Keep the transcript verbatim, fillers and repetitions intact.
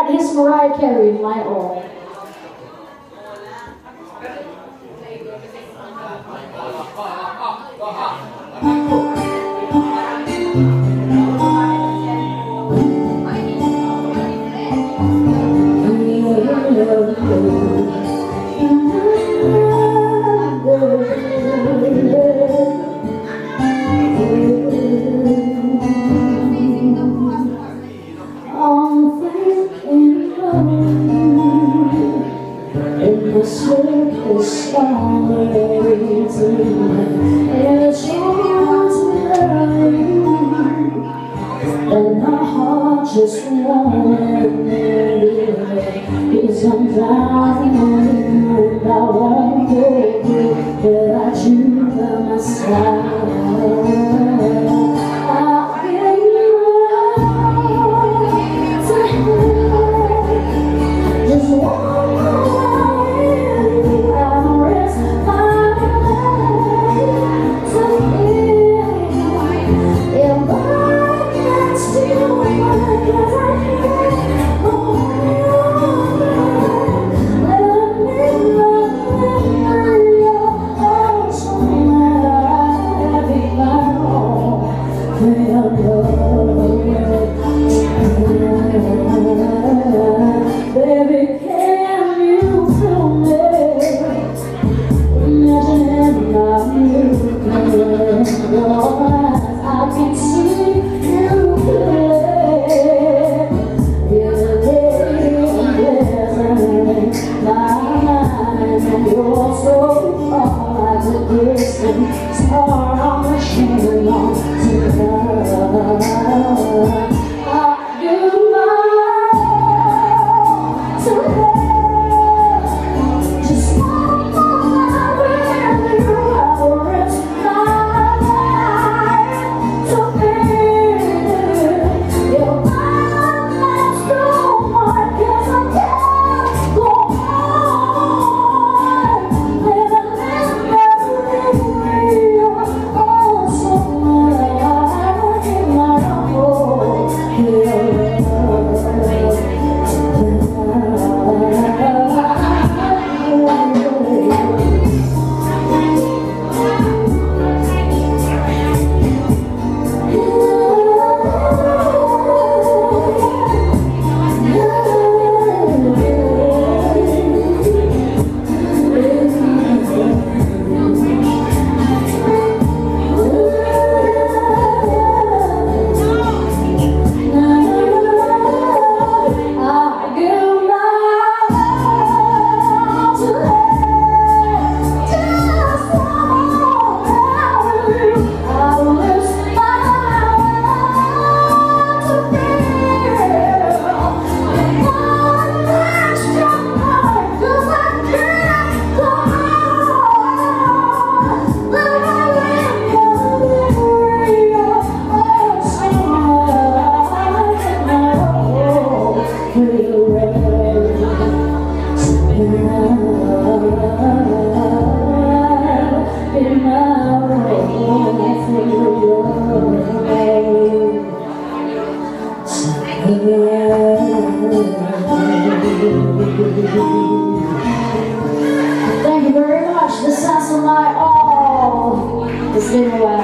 that is Mariah Carey, My All. And my heart just wanted is I'm driving and I won't go without you by my side. I gave you all to have just one more. I'll rest my life to feel if I can still because I can't go on. Let me remember your heart somewhere. I'll be my own for your love. Baby, can you feel me? Imagine I'm looking in your eyes. I can see you clearly. You're living my mind, and you're so far as a distant star on the shining on to love. I do my all to love. Just one more with you. I will risk my life to feel your mind. Let's go on, 'cause I can't go on living in memory of all somewhere. I give my all to your Thank you very much. This sounds like my all. It's been a while.